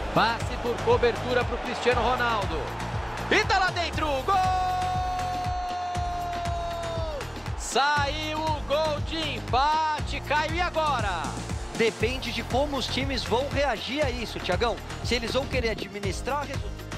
Passe por cobertura para o Cristiano Ronaldo. E tá lá dentro, gol! Saiu o gol de empate, Caio, e agora? Depende de como os times vão reagir a isso, Thiagão. Se eles vão querer administrar o resultado.